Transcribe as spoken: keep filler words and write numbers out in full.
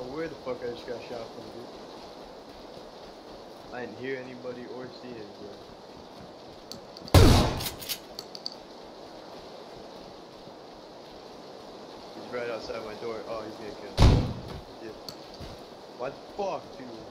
where the fuck I just got shot from, dude. I didn't hear anybody or see anybody. He's right outside my door. Oh, he's gonna kill me. Yeah. What the fuck, dude?